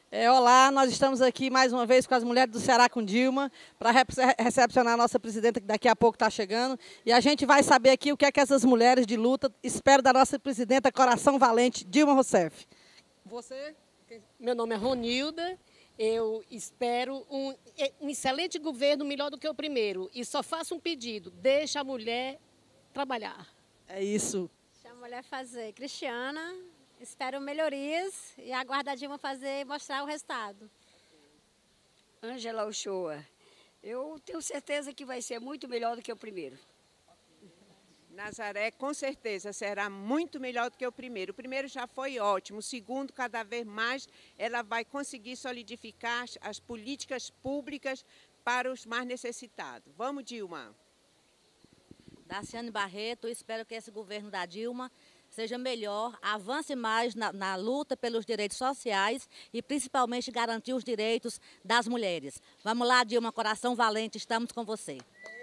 Olá, nós estamos aqui mais uma vez com as mulheres do Ceará com Dilma, para recepcionar a nossa presidenta, que daqui a pouco está chegando. E a gente vai saber aqui o que é que essas mulheres de luta esperam da nossa presidenta Coração Valente, Dilma Rousseff. Você? Meu nome é Ronilda. Eu espero um excelente governo, melhor do que o primeiro. E só faço um pedido: deixa a mulher trabalhar. É isso. Deixa a mulher fazer. Cristiana, espero melhorias e aguardo a Dilma fazer e mostrar o resultado. Ângela Uchoa, eu tenho certeza que vai ser muito melhor do que o primeiro. Nazaré, com certeza, será muito melhor do que o primeiro. O primeiro já foi ótimo. O segundo, cada vez mais, ela vai conseguir solidificar as políticas públicas para os mais necessitados. Vamos, Dilma. Daciane Barreto, espero que esse governo da Dilma seja melhor, avance mais na luta pelos direitos sociais e principalmente garantir os direitos das mulheres. Vamos lá, Dilma, Coração Valente, estamos com você.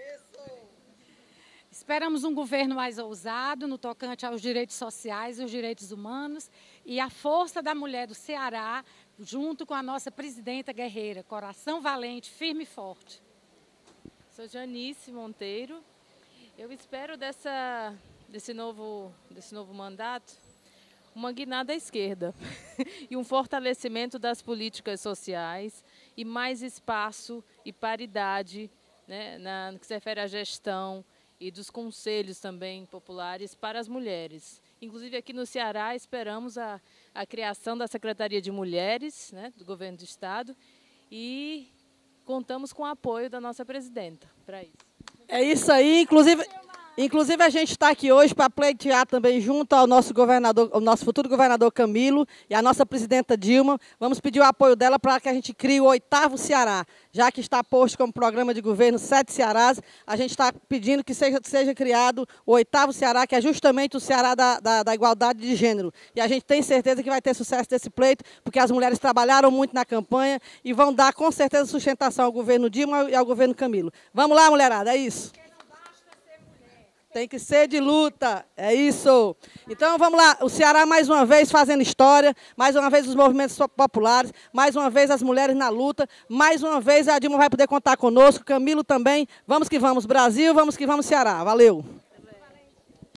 Esperamos um governo mais ousado no tocante aos direitos sociais e os direitos humanos e a força da mulher do Ceará, junto com a nossa presidenta guerreira, Coração Valente, firme e forte. Sou Janice Monteiro. Eu espero desse novo mandato uma guinada à esquerda e um fortalecimento das políticas sociais e mais espaço e paridade, né, no que se refere à gestão e dos conselhos também populares para as mulheres. Inclusive aqui no Ceará esperamos a criação da Secretaria de Mulheres, né, do Governo do Estado, e contamos com o apoio da nossa presidenta para isso. É isso aí, inclusive a gente está aqui hoje para pleitear também junto ao nosso governador, o nosso futuro governador Camilo e a nossa presidenta Dilma. Vamos pedir o apoio dela para que a gente crie o 8º Ceará. Já que está posto como programa de governo 7 Cearás, a gente está pedindo que seja criado o 8º Ceará, que é justamente o Ceará da igualdade de gênero. E a gente tem certeza que vai ter sucesso desse pleito, porque as mulheres trabalharam muito na campanha e vão dar com certeza sustentação ao governo Dilma e ao governo Camilo. Vamos lá, mulherada, é isso. Tem que ser de luta, é isso. Então, vamos lá, o Ceará mais uma vez fazendo história, mais uma vez os movimentos populares, mais uma vez as mulheres na luta, mais uma vez a Dilma vai poder contar conosco, Camilo também. Vamos que vamos, Brasil, vamos que vamos, Ceará. Valeu.